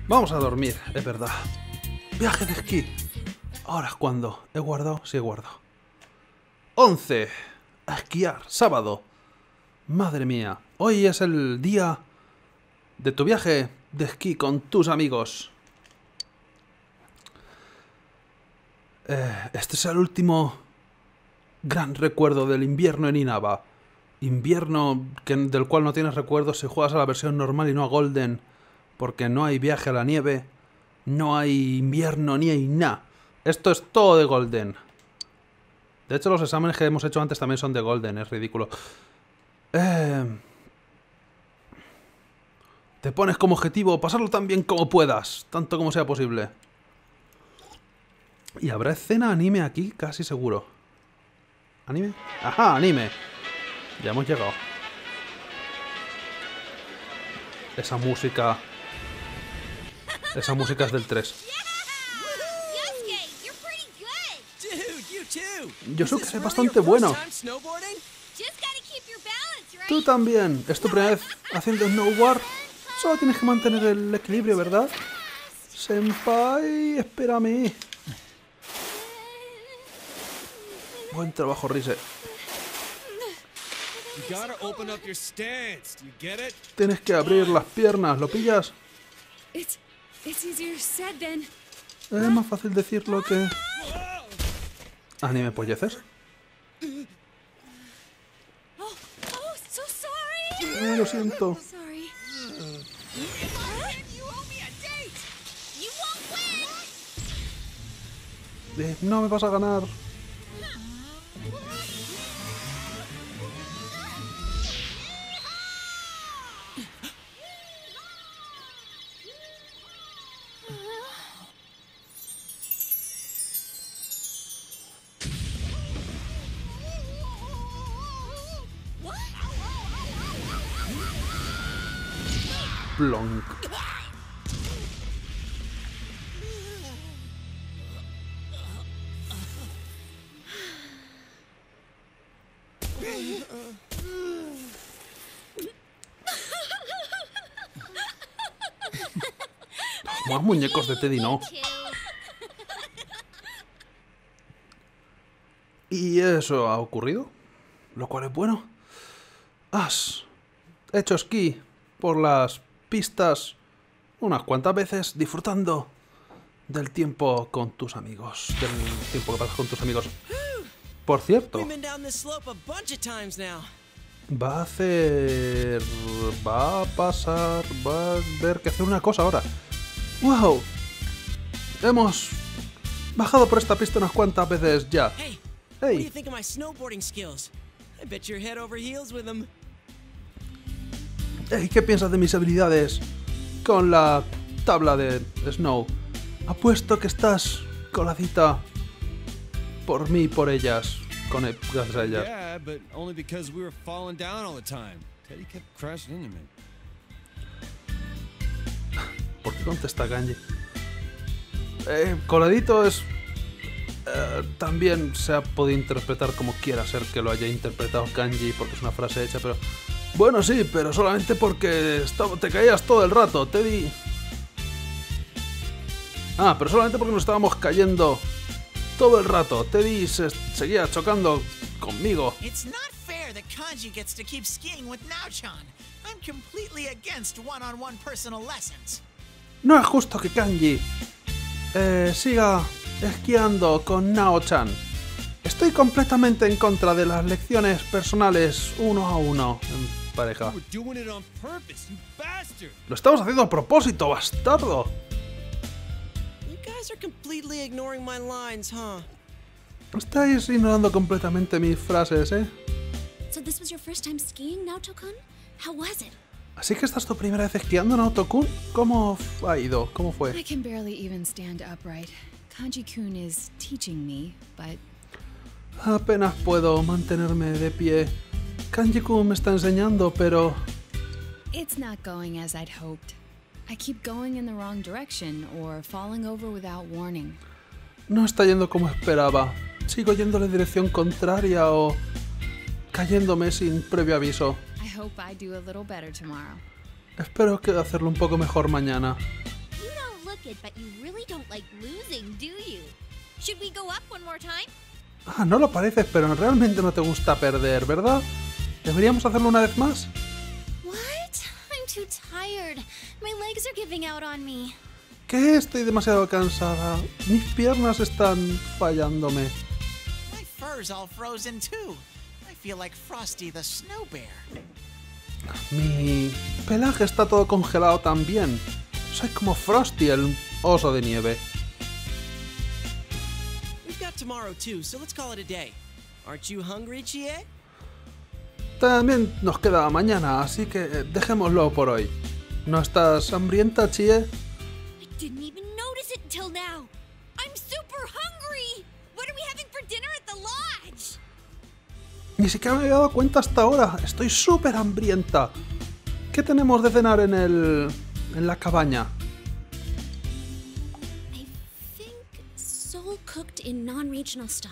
Vamos a dormir, es verdad. Viaje de esquí. Ahora es cuando. ¿He guardado? Sí, he guardado. 11. A esquiar. Sábado. Madre mía. Hoy es el día de tu viaje de esquí con tus amigos. Este es el último gran recuerdo del invierno en Inaba. Invierno del cual no tienes recuerdos si juegas a la versión normal y no a Golden. Porque no hay viaje a la nieve. No hay invierno ni hay nada. Esto es todo de Golden. De hecho, los exámenes que hemos hecho antes también son de Golden. Es ridículo. Te pones como objetivo pasarlo tan bien como puedas. Tanto como sea posible. Y habrá escena anime aquí, casi seguro. ¿Anime? ¡Ajá, anime! Ya hemos llegado. Esa música... Esa música es del 3. Yosuke es bastante bueno. Tú también. ¿Es tu primera vez haciendo snowboard? Solo tienes que mantener el equilibrio, ¿verdad? Senpai, espérame. Buen trabajo, Rise. Tienes que abrir las piernas, ¿lo pillas? Es más fácil decirlo que... ¿Anime polleces? Lo siento. No me vas a ganar. Plonk. Más muñecos de Teddy, no. Y eso ha ocurrido, lo cual es bueno. Has hecho esquí por las pistas unas cuantas veces, disfrutando del tiempo con tus amigos. Del tiempo que pasas con tus amigos. Por cierto, va a ver que hacer una cosa ahora. ¡Wow! Hemos bajado por esta pista unas cuantas veces ya. Hey. Hey, ¿qué piensas de mis habilidades con la tabla de Snow? Apuesto que estás coladita por mí y por ellas. Gracias a ellas. ¿Por qué contesta Kanji? Coladito es... también se ha podido interpretar como quiera ser que lo haya interpretado Kanji, porque es una frase hecha, pero... Bueno, sí, pero solamente porque te caías todo el rato, Teddy. Ah, pero solamente porque nos estábamos cayendo todo el rato. Teddy se seguía chocando conmigo. No es justo que Kanji siga esquiando con Nao-chan. Estoy completamente en contra de las lecciones personales uno a uno en pareja. Lo estamos haciendo a propósito, bastardo. Estáis ignorando completamente mis frases, ¿eh? ¿Así que esta es tu primera vez esquiando, Naoto-kun? ¿Cómo ha ido? ¿Cómo fue? Apenas puedo mantenerme de pie. Kanji-kun me está enseñando, pero... No está yendo como esperaba. Sigo yendo en la dirección contraria o... cayéndome sin previo aviso. Espero que hacerlo un poco mejor mañana. it, but you really don't like losing, do you? Should we go up one more time? Ah, no lo pareces, pero realmente no te gusta perder, ¿verdad? ¿Deberíamos hacerlo una vez más? What? I'm too tired. My legs are giving out on me. ¿Qué? Estoy demasiado cansada. Mis piernas están fallándome. My fur's all frozen too. I feel like Frosty the Snow Bear. Mi pelaje está todo congelado también. Soy como Frosty, el oso de nieve. We've got tomorrow too, so let's call it a day. Aren't you hungry, Chie? También nos queda mañana, así que dejémoslo por hoy. ¿No estás hambrienta, Chie? I didn't even notice it until now. I'm super hungry. What are we having for dinner at the lodge? Ni siquiera me había dado cuenta hasta ahora. Estoy súper hambrienta. ¿Qué tenemos de cenar en la cabaña? I think soul cooked in non-regional style.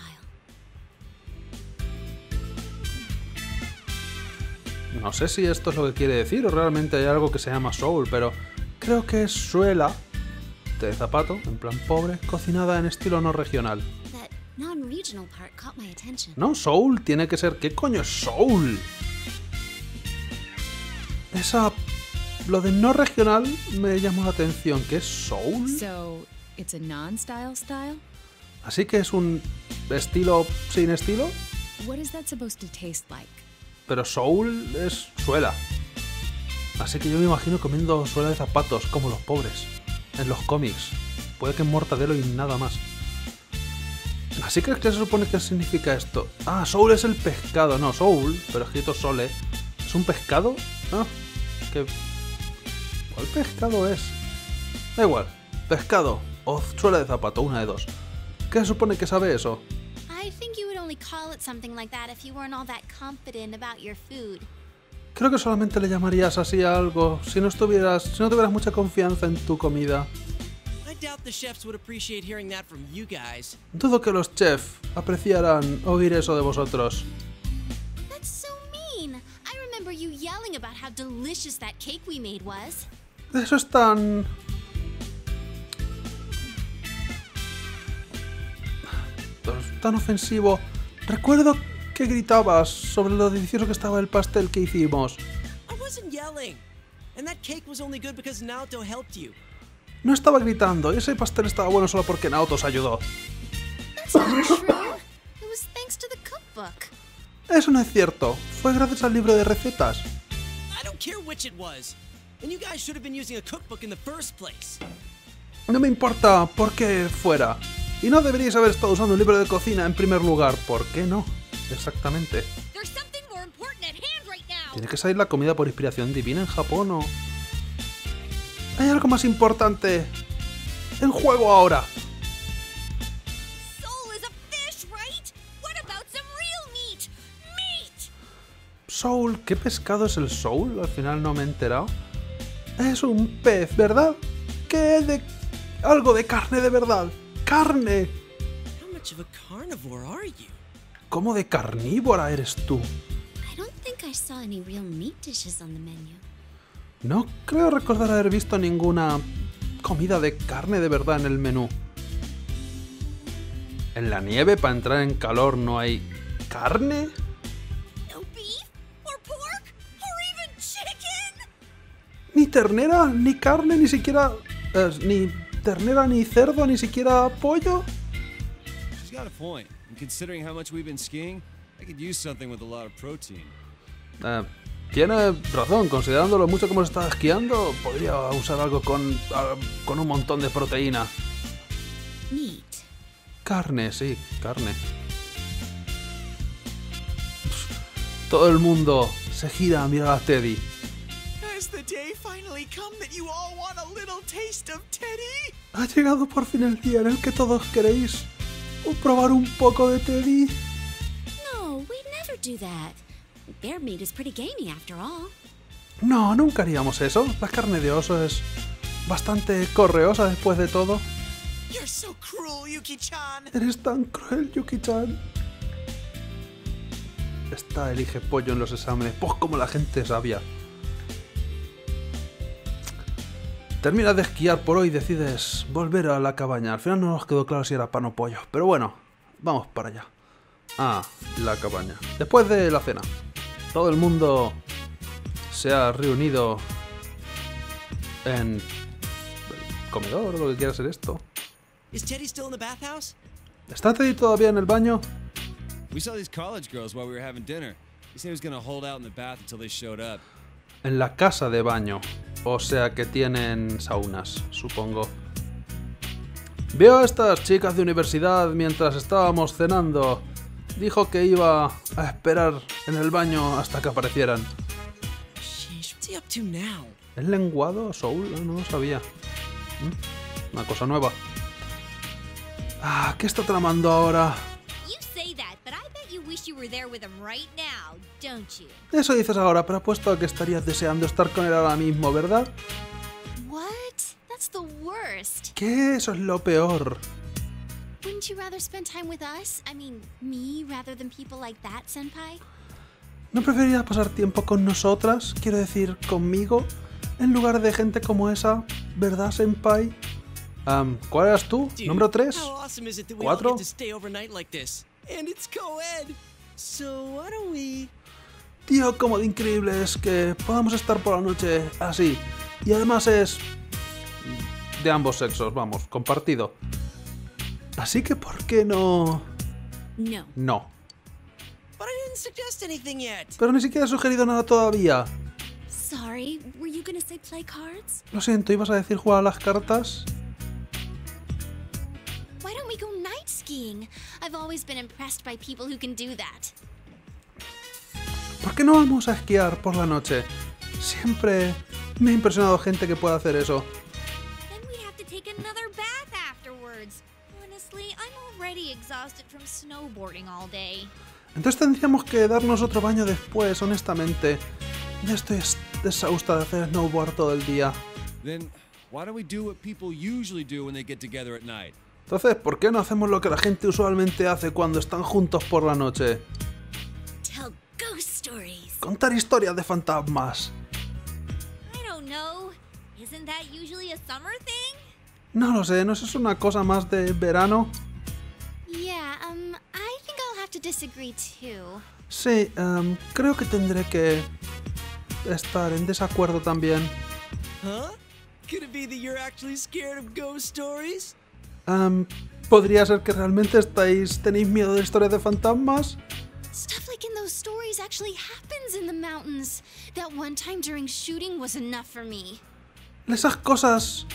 No sé si esto es lo que quiere decir o realmente hay algo que se llama soul, pero creo que es suela de zapato, en plan pobre, cocinada en estilo no regional. That non-regional part caught my attention. No, soul tiene que ser... ¿Qué coño es soul? Lo de no regional me llamó la atención. ¿Qué es soul? So, it's a non-style style? Así que es un estilo sin estilo, What is that supposed to taste like? pero soul es suela. Así que yo me imagino comiendo suela de zapatos, como los pobres, en los cómics. Puede que en Mortadelo y nada más. Así que, ¿qué se supone que significa esto? Ah, soul es el pescado. No, soul, pero escrito sole. ¿Es un pescado? Ah, ¿qué? ¿Cuál pescado es? Da igual, pescado o suela de zapato, una de dos. ¿Qué se supone que sabe eso? I think you would only call it something like that if you weren't all that confident about your food. Creo que solamente le llamarías así a algo si no tuvieras mucha confianza en tu comida. I doubt the chefs would appreciate hearing that from you guys. Dudo que los chefs apreciaran oír eso de vosotros. That's so mean. I remember you yelling about how delicious that cake we made was. Eso es tan... tan ofensivo. Recuerdo que gritabas sobre lo delicioso que estaba el pastel que hicimos. I wasn't yelling. And that cake was only good because Naoto helped you. No estaba gritando, ese pastel estaba bueno solo porque Naoto os ayudó. That's not true. It was thanks to the cookbook. Eso no es cierto, fue gracias al libro de recetas. I don't care which it was. And you guys should have been using a cookbook in the first place. No me importa por qué fuera. Y no deberíais haber estado usando un libro de cocina en primer lugar. ¿Por qué no? Exactamente. There's something more important at hand right now. ¿Tiene que salir la comida por inspiración divina en Japón o...? Hay algo más importante en juego ahora. Soul is a fish, right? What about some real meat? Meat! Soul, ¿qué pescado es el soul? Al final no me he enterado. Es un pez, ¿verdad? ¿Qué es de... algo de carne de verdad? ¡Carne! How much of a carnivore are you? ¿Cómo de carnívora eres tú? I don't think I saw any real meat dishes on the menu. No creo recordar haber visto ninguna comida de carne de verdad en el menú. ¿En la nieve para entrar en calor no hay carne? No beef? Or pork? Or even chicken? Ni ternera, ni carne, ni siquiera... ni ternera, ni cerdo, ni siquiera pollo. She's got a point. And considering how much we've been skiing, I could use something with a lot of protein. Tiene razón, considerando lo mucho que hemos estado esquiando, podría usar algo con un montón de proteína. Meat. Carne, sí, carne. Todo el mundo se gira a mirar a Teddy. Has the day finally come that you all want a little taste of Teddy? Ha llegado por fin el día en el que todos queréis probar un poco de Teddy. No, we'd never do that. Bear meat is pretty gamey after all. No, nunca haríamos eso. La carne de oso es bastante correosa después de todo. You're so cruel, Yuki-chan. Eres tan cruel, Yuki-chan. Esta elige pollo en los exámenes. Pues como la gente sabia. terminas de esquiar por hoy y decides volver a la cabaña. Al final no nos quedó claro si era pan o pollo, pero bueno, vamos para allá. Ah, la cabaña. Después de la cena, todo el mundo se ha reunido en el comedor o lo que quiera ser esto. Is Teddy still in the bathhouse? ¿Está Teddy todavía en el baño? We saw these college girls while we were having dinner. He said he was gonna hold out in the bath until they showed up. En la casa de baño. O sea que tienen saunas, supongo. Veo a estas chicas de universidad mientras estábamos cenando. Dijo que iba a esperar en el baño hasta que aparecieran. Sheesh, what's he up to now? ¿Es lenguado? ¿Soul? No lo sabía. Una cosa nueva. Ah, ¿qué está tramando ahora? You say that, but I bet you wish you were there with him right now, don't you? Eso dices ahora, pero apuesto a que estarías deseando estar con él ahora mismo, ¿verdad? What? That's the worst. ¿Qué? Eso es lo peor. Wouldn't you rather spend time with us? I mean, me rather than people like that, Senpai? ¿No preferirías pasar tiempo con nosotras? Quiero decir, conmigo, en lugar de gente como esa, ¿verdad, Senpai? ¿Cuál eras tú? Dude, ¿Número 3? How awesome is it that we all ¿4? get to stay overnight like this? And it's co-ed. So why don't we... Tío, cómo de increíble es que podamos estar por la noche así. Y además es de ambos sexos, vamos, compartido. Así que, ¿por qué no? No. No. But I didn't suggest anything yet. Pero ni siquiera he sugerido nada todavía. Sorry, were you gonna say play cards? Lo siento, ¿ibas a decir jugar a las cartas? Why don't we go night skiing? I've always been impressed by people who can do that. ¿Por qué no vamos a esquiar por la noche? Siempre me ha impresionado gente que pueda hacer eso. Then we'd have to take another bath afterwards. Honestly, I'm already exhausted from snowboarding all day. Entonces tendríamos que darnos otro baño después, honestamente. Ya estoy exhausta de hacer snowboard todo el día. Then why don't we do what people usually do when they get together at night? Entonces, ¿por qué no hacemos lo que la gente usualmente hace cuando están juntos por la noche? Tell ghost stories. Contar historias de fantasmas. I don't know. Isn't that usually a summer thing? No lo sé, ¿no es eso una cosa más de verano? Yeah, I think I'll have to disagree too. Sí, creo que tendré que estar en desacuerdo también. Huh? Could it be that you're actually scared of ghost stories? ¿Podría ser que realmente tenéis miedo de historias de fantasmas? Stuff like in those stories actually happens in the mountains. That one time during shooting was enough for me. Esas cosas...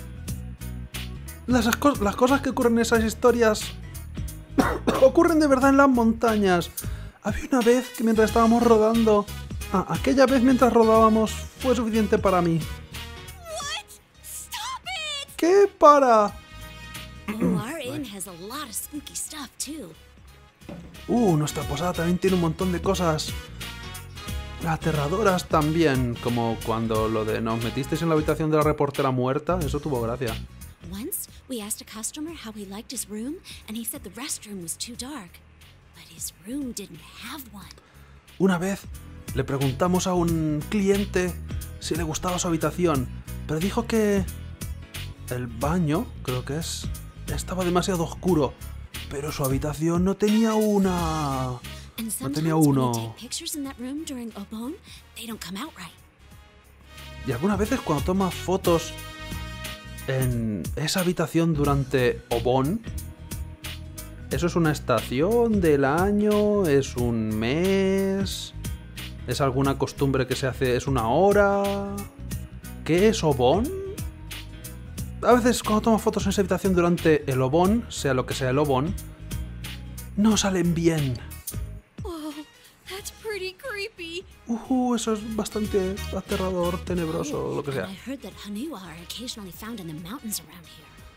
Las cosas que ocurren en esas historias ocurren de verdad en las montañas. Había una vez que mientras estábamos rodando... aquella vez mientras rodábamos fue suficiente para mí. What? Stop it! ¿Qué para? Oh, our inn has a lot of spooky stuff too. Nuestra posada también tiene un montón de cosas aterradoras también, como cuando lo de nos metisteis en la habitación de la reportera muerta, eso tuvo gracia. Once, we asked a customer how he liked his room, and he said the restroom was too dark. But his room didn't have one. Una vez le preguntamos a un cliente si le gustaba su habitación, pero dijo que el baño, creo que es, estaba demasiado oscuro, pero su habitación no tenía una... And No sometimes tenía when uno. you take pictures in that room during Obon, they don't come out right. Y algunas veces cuando tomas fotos en esa habitación durante Obon, ¿eso es una estación del año? ¿Es un mes? ¿Es alguna costumbre que se hace? ¿Es una hora? ¿Qué es Obon? A veces cuando tomas fotos en esa habitación durante el Obon, sea lo que sea el Obon, no salen bien. Whoa, that's pretty creepy. Eso es bastante aterrador, tenebroso, lo que sea. And I heard that Haniwa are occasionally found in the mountains around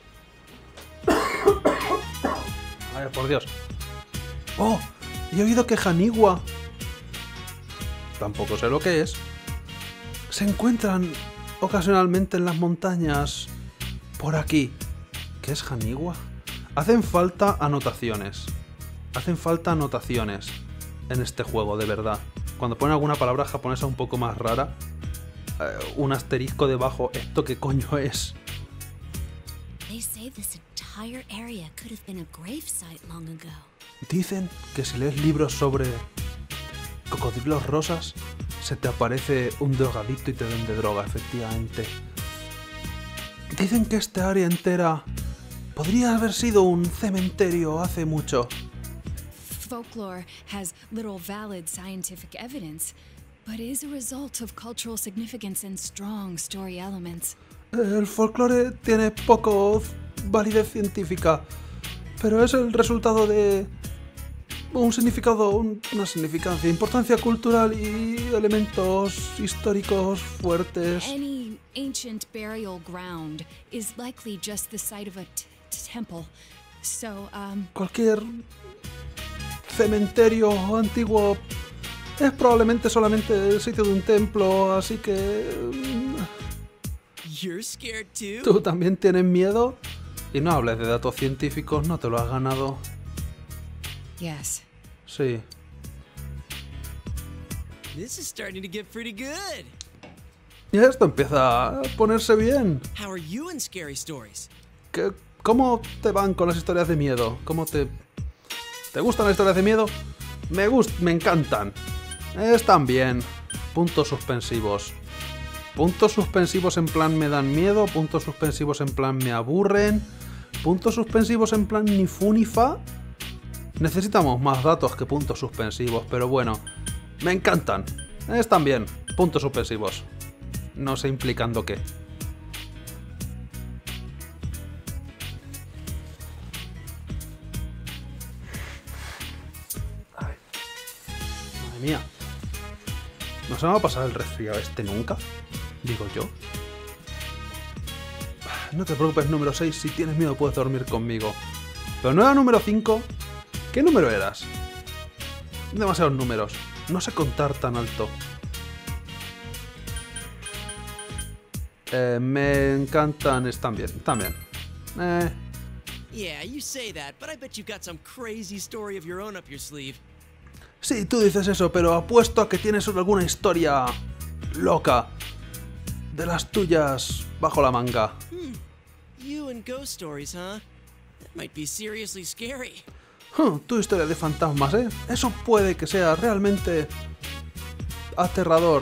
here. Vaya, por Dios. Oh, he oído que Haniwa, tampoco sé lo que es, se encuentran ocasionalmente en las montañas por aquí. ¿Qué es Haniwa? Hacen falta anotaciones. Hacen falta anotaciones en este juego, de verdad. Cuando ponen alguna palabra japonesa un poco más rara, un asterisco debajo. ¿Esto qué coño es? They say this entire area could have been a gravesite long ago. Dicen que si lees libros sobre cocodrilos rosas, se te aparece un drogadicto y te vende droga, efectivamente. Dicen que esta área entera podría haber sido un cementerio hace mucho. Folklore has little valid scientific evidence, but is a result of cultural significance and strong story elements. El folclore tiene poco validez científica, pero es el resultado de un significado, una significancia, importancia cultural y elementos históricos fuertes. Any ancient burial ground is likely just the site of a temple. So, Cualquier cementerio antiguo es probablemente solamente el sitio de un templo, así que... You're scared too? ¿Tú también tienes miedo? Y no hables de datos científicos, no te lo has ganado. yes. Sí. This is starting to get pretty good. Y esto empieza a ponerse bien. How are you in scary stories? ¿Cómo te van con las historias de miedo? ¿Cómo te gustan las historias de miedo? Me encantan. Están bien. Puntos suspensivos. Puntos suspensivos en plan me dan miedo. Puntos suspensivos en plan me aburren. Puntos suspensivos en plan ni fu ni fa. Necesitamos más datos que puntos suspensivos, pero bueno. Me encantan. Están bien. Puntos suspensivos. No sé implicando qué. Ay. Madre mía. ¿No se me va a pasar el resfriado este nunca? Digo yo. No te preocupes, número 6. Si tienes miedo puedes dormir conmigo. Pero no era número 5. ¿Qué número eras? Demasiados números. No sé contar tan alto. Me encantan. Están bien. Yeah, you say that, but I bet you've got some crazy story of your own up your sleeve. Sí, tú dices eso, pero apuesto a que tienes alguna historia loca de las tuyas bajo la manga. You and ghost stories, huh? That might be seriously scary. Tu historia de fantasmas, ¿eh? Eso puede que sea realmente aterrador.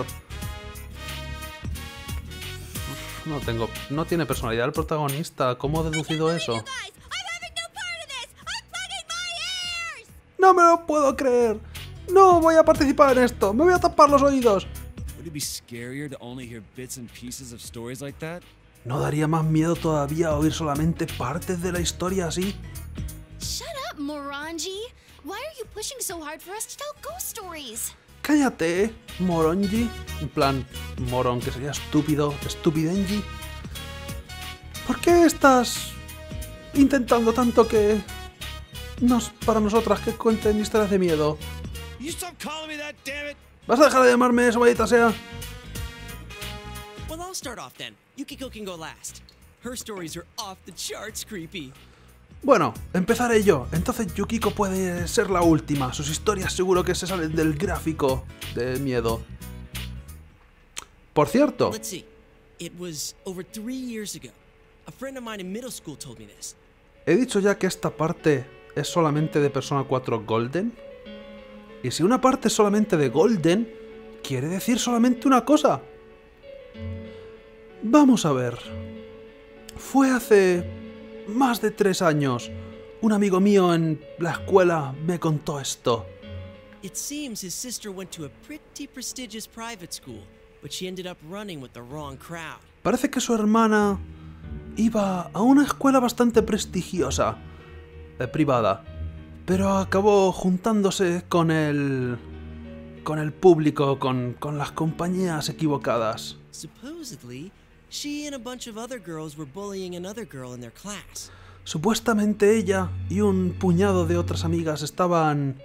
No tiene personalidad el protagonista. ¿Cómo he deducido eso? You guys, I'm having no part of this. I'm plugging my ears. ¡No me lo puedo creer! ¡No voy a participar en esto! ¡Me voy a tapar los oídos! Would it be scarier to only hear bits and pieces of stories like that? ¿No daría más miedo todavía oír solamente partes de la historia así? Shut up, Morangi! Why are you pushing so hard for us to tell ghost stories? ¡Cállate, morongi! En plan, morón, que sería estúpido, estupidengi. ¿Por qué estás intentando tanto que... para nosotras que cuenten historias de miedo? You stop calling me that, damn it! ¿Vas a dejar de llamarme eso, maldita sea? Well, I'll start off then. Yukiko can go last. Her stories are off the charts creepy. Bueno, empezaré yo. Entonces Yukiko puede ser la última. Sus historias seguro que se salen del gráfico de miedo. Por cierto, Let's see. It was over 3 years ago. A friend of mine in middle school told me this. he dicho ya que esta parte es solamente de Persona 4 Golden. Y si una parte es solamente de Golden, quiere decir solamente una cosa. Vamos a ver. Fue hace más de 3 años. Un amigo mío en la escuela me contó esto. It seems his sister went to a pretty prestigious private school, but she ended up running with the wrong crowd. Parece que su hermana iba a una escuela bastante prestigiosa, privada, pero acabó juntándose con el público, con las compañías equivocadas. Supposedly, she and a bunch of other girls were bullying another girl in their class. Supuestamente ella y un puñado de otras amigas estaban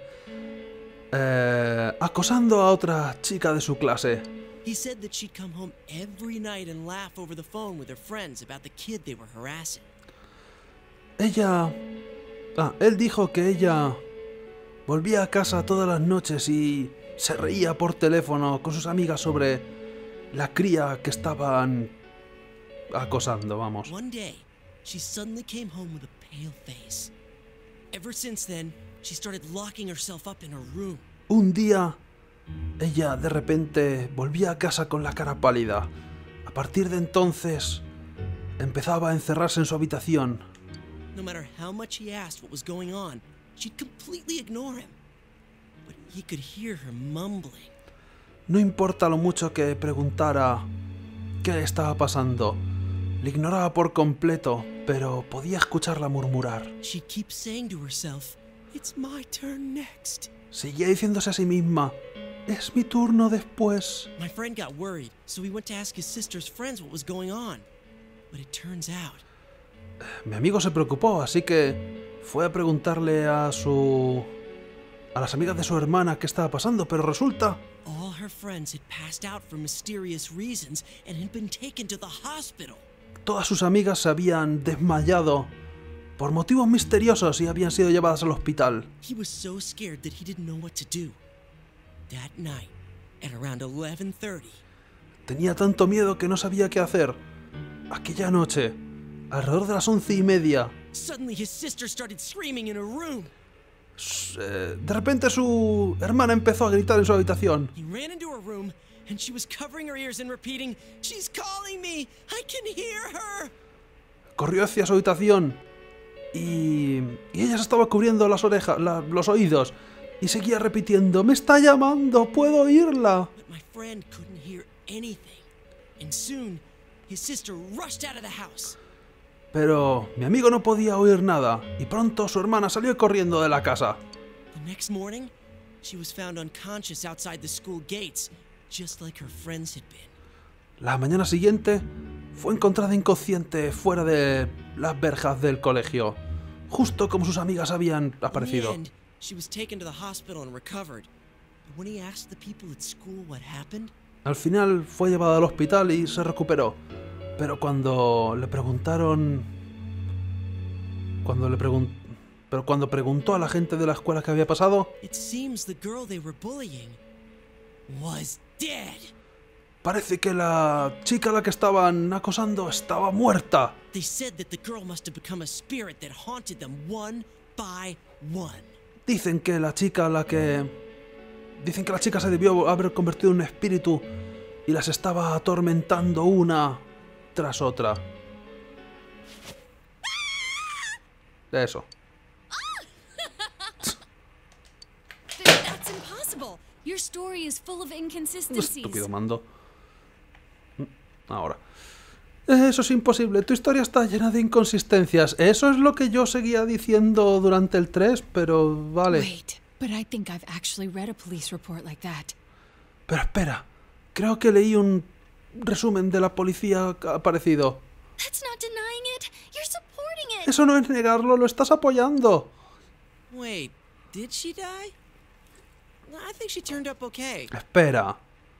acosando a otra chica de su clase. He said that she'd come home every night and laugh over the phone with her friends about the kid they were harassing. Él dijo que ella volvía a casa todas las noches y se reía por teléfono con sus amigas sobre la cría que estaban acosando, vamos. One day, she suddenly came home with a pale face. Ever since then, she started locking herself up in her room. Un día, ella de repente volvía a casa con la cara pálida. A partir de entonces, empezaba a encerrarse en su habitación. No matter how much he asked what was going on, she'd completely ignore him. But he could hear her mumbling. No importa lo mucho que preguntara qué le estaba pasando, le ignoraba por completo, pero podía escucharla murmurar. She keeps saying to herself, "It's my turn next." Seguía diciéndose a sí misma, es mi turno después. My friend got worried, so he went to ask his sister's friends what was going on. But it turns out, Mi amigo se preocupó, así que fue a preguntarle a las amigas de su hermana qué estaba pasando, pero resulta all her friends had passed out for mysterious reasons and had been taken to the hospital. todas sus amigas se habían desmayado por motivos misteriosos y habían sido llevadas al hospital. He was so scared that he didn't know what to do. That night, at around 11:30, Tenía tanto miedo que no sabía qué hacer. Aquella noche, alrededor de las 11:30, suddenly his sister started screaming in her room. de repente su hermana empezó a gritar en su habitación. He ran into her room and she was covering her ears and repeating, "She's calling me! I can hear her!" Corrió hacia su habitación y ella se estaba cubriendo las orejas, los oídos y seguía repitiendo, me está llamando, puedo oírla. But my friend couldn't hear anything. And soon, his sister rushed out of the house. Pero mi amigo no podía oír nada y pronto su hermana salió corriendo de la casa. The next morning, she was found unconscious outside the school gates, just like her friends had been. La mañana siguiente fue encontrada inconsciente fuera de las verjas del colegio, justo como sus amigas habían In the aparecido. end, she was taken to the hospital and recovered. But when he asked the people at school what happened, Al final fue llevada al hospital y se recuperó, pero cuando preguntó a la gente de la escuela qué había pasado, it seems the girl they were bullying was dead. parece que la chica a la que estaban acosando estaba muerta. They said that the girl must have become a spirit that haunted them one by one. Dicen que la chica se debió haber convertido en un espíritu y las estaba atormentando una tras otra. Eso. That's impossible. Your story is full of inconsistencies. Estúpido mando. Ahora. Eso es imposible. Tu historia está llena de inconsistencias. Eso es lo que yo seguía diciendo durante el 3, pero vale. Wait, but I think I've actually read a police report like that. Pero espera. Creo que leí un resumen de la policía que ha aparecido. That's not denying it. You're supporting it. Eso no es negarlo, lo estás apoyando. Wait, did she die? I think she turned up okay. Espera.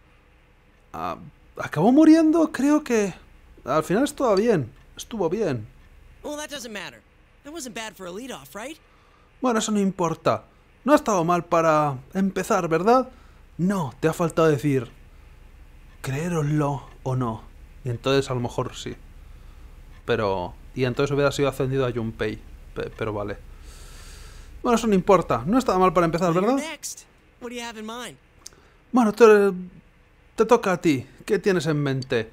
¿Acabó muriendo? Creo que al final estuvo bien. Estuvo bien. Well, that doesn't matter. That wasn't bad for a lead-off, right? Bueno, eso no importa. No ha estado mal para empezar, ¿verdad? No, te ha faltado decir creéroslo o no. Y entonces a lo mejor sí. Pero... Y entonces hubiera sido ascendido a Junpei. Pero vale. Bueno, eso no importa. No estaba mal para empezar, Well, you're ¿verdad? next. What do you have in mind? Bueno, te toca a ti. ¿Qué tienes en mente?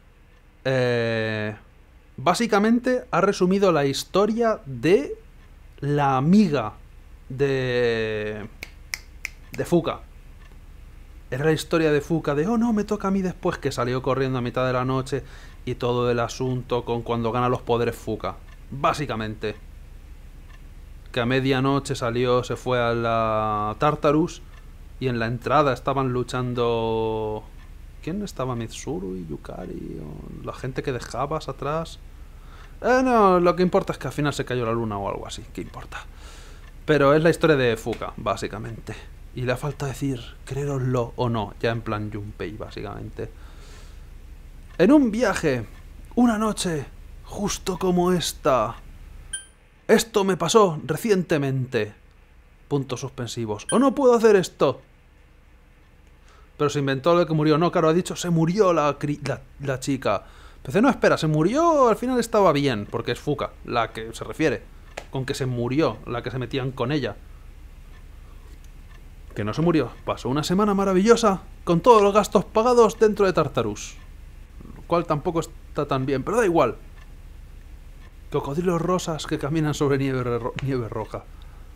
Básicamente ha resumido la historia de la amiga de Fuka. Era la historia de Fuka de, oh no, me toca a mí después, que salió corriendo a mitad de la noche y todo el asunto con cuando gana los poderes Fuka. Básicamente. Que a medianoche salió, se fue a la Tartarus y en la entrada estaban luchando... ¿Quién estaba? ¿Mitsuru y Yukari? ¿O la gente que dejabas atrás? No, lo que importa es que al final se cayó la luna o algo así. ¿Qué importa? Pero es la historia de Fuka, básicamente. Y le falta decir, creéroslo o no, ya en plan Junpei, básicamente. En un viaje, una noche, justo como esta. Esto me pasó recientemente. Puntos suspensivos. ¿O no puedo hacer esto? Pero se inventó lo de que murió. No, claro, ha dicho se murió la chica. Pero dice, no, espera, se murió, al final estaba bien, porque es Fuka la que se refiere. Con que se murió, la que se metían con ella. Que no se murió. Pasó una semana maravillosa con todos los gastos pagados dentro de Tartarus. Lo cual tampoco está tan bien, pero da igual. Cocodrilos rosas que caminan sobre nieve roja.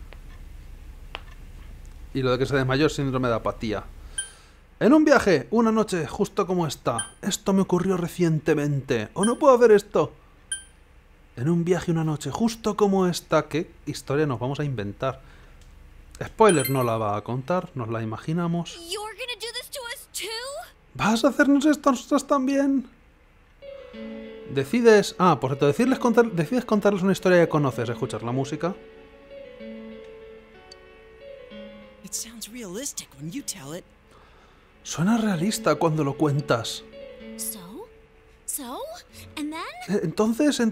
Y lo de que se desmayó es síndrome de apatía. En un viaje, una noche, justo como esta. Esto me ocurrió recientemente. ¿O no puedo hacer esto? En un viaje, una noche, justo como esta. ¿Qué historia nos vamos a inventar? Spoiler, no la va a contar, nos la imaginamos. You're gonna do this to us too? ¿Vas a hacernos esto a nosotros también? Decides... Ah, por cierto, decides contarles una historia que conoces, escuchar la música. It sounds realistic when you tell it. Suena realista cuando lo cuentas. So? And then? Entonces...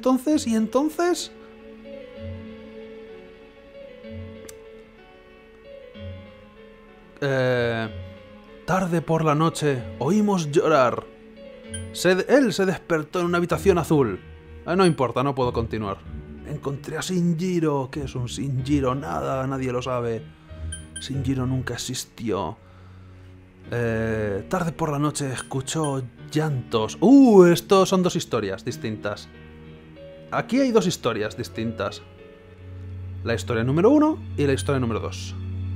Tarde por la noche, oímos llorar. Él se despertó en una habitación azul. No importa, no puedo continuar. Encontré a Shinjiro. ¿Qué es un Shinjiro? Nada, nadie lo sabe. Shinjiro nunca existió. Tarde por la noche escuchó llantos. Estos son dos historias distintas. Aquí hay dos historias distintas. La historia número 1 y la historia número 2.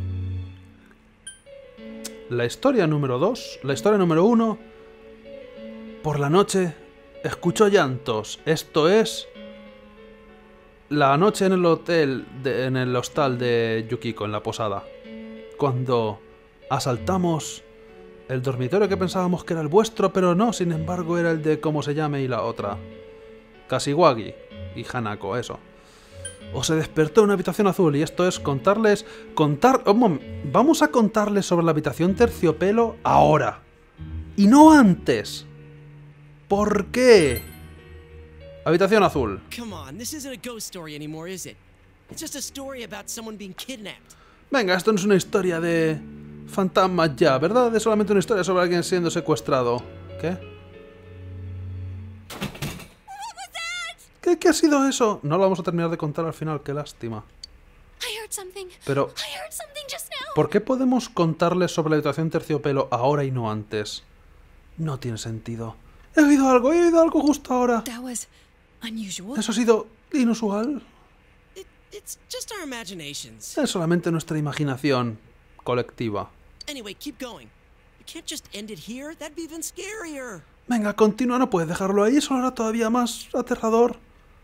La historia número 1, por la noche escuchó llantos. Esto es la noche en el hotel, en el hostal de Yukiko, en la posada. Cuando asaltamos el dormitorio que pensábamos que era el vuestro, pero no, sin embargo era el de cómo se llame y la otra. Kashiwagi y Hanako, eso. O se despertó en una habitación azul, y esto es vamos a contarles sobre la habitación terciopelo ahora. Y no antes. ¿Por qué? Habitación azul. Come on, this isn't a ghost story anymore, is it? It's just a story about someone being kidnapped. Venga, esto no es una historia de fantasmas ya, ¿verdad? Es solamente una historia sobre alguien siendo secuestrado. ¿Qué? ¿Qué ha sido eso? No lo vamos a terminar de contar al final, qué lástima. Pero, ¿por qué podemos contarles sobre la habitación terciopelo ahora y no antes? No tiene sentido. He oído algo justo ahora. Eso ha sido inusual. It's just our imaginations. Es solamente nuestra imaginación colectiva. Anyway, keep going. You can't just end it here. That'd be even scarier. Venga, continúa, no puedes dejarlo ahí, eso hará todavía más aterrador.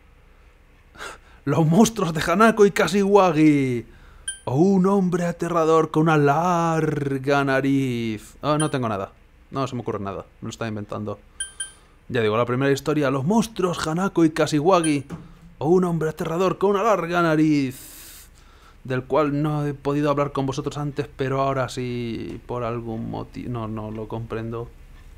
Los monstruos de Hanako y Kashiwagi. Un hombre aterrador con una larga nariz. No tengo nada. No se me ocurre nada. Me lo estaba inventando. Ya digo, la primera historia. Los monstruos Hanako y Kashiwagi. Un hombre aterrador con una larga nariz. Del cual no he podido hablar con vosotros antes, pero ahora sí, por algún motivo. No lo comprendo.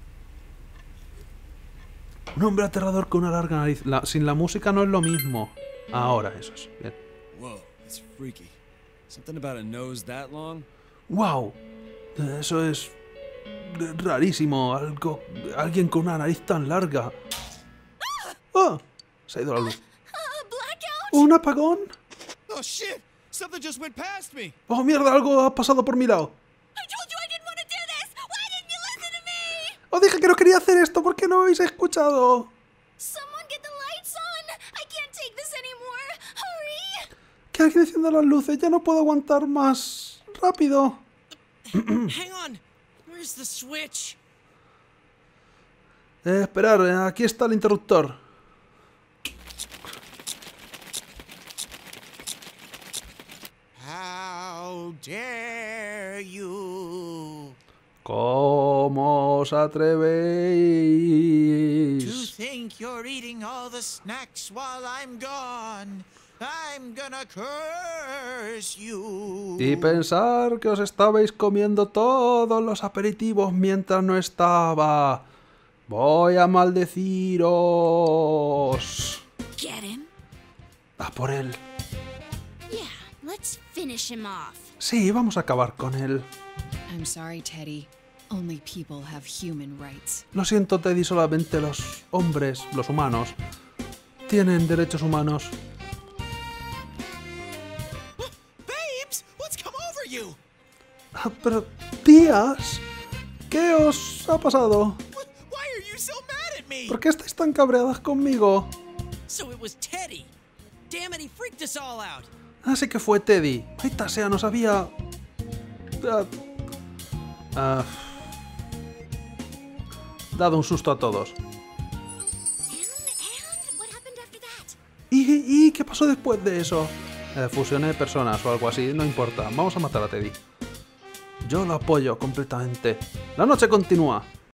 Un hombre aterrador con una larga nariz. Sin la música no es lo mismo. Ahora, eso es. Bien. Whoa, that's freaky. Something about a nose that long? Wow. Eso es rarísimo. Alguien con una nariz tan larga. Se ha ido la luz. ¿Un apagón? Oh shit! Something just went past me. Oh mierda, algo ha pasado por mi lado. Os dije que no quería hacer esto, ¿por qué no habéis escuchado? ¿Qué alguien encienda las luces? Ya no puedo aguantar más. ¡Rápido! Hang on. Where's the switch? Esperar, aquí está el interruptor. How dare you? ¿Cómo os atrevéis? To think you're eating all the snacks while I'm gone. I'm gonna curse you. Y pensar que os estabais comiendo todos los aperitivos mientras no estaba. Voy a maldeciros. Get him? A por él. Yeah, let's finish him off. Sí, vamos a acabar con él. I'm sorry, Teddy. Only people have human rights. Lo siento, Teddy, solamente los hombres, los humanos, tienen derechos humanos. Babes, what's come over you? Ah, pero, tías, ¿qué os ha pasado? Why are you so mad at me? ¿Por qué estáis tan cabreadas conmigo? So it was Teddy. Damn it, he freaked us all out. Así que fue Teddy. Ahí sea, nos había... dado un susto a todos. And what happened after that? ¿Y qué pasó después de eso? Fusioné personas o algo así, no importa. Vamos a matar a Teddy. Yo lo apoyo completamente. La noche continúa.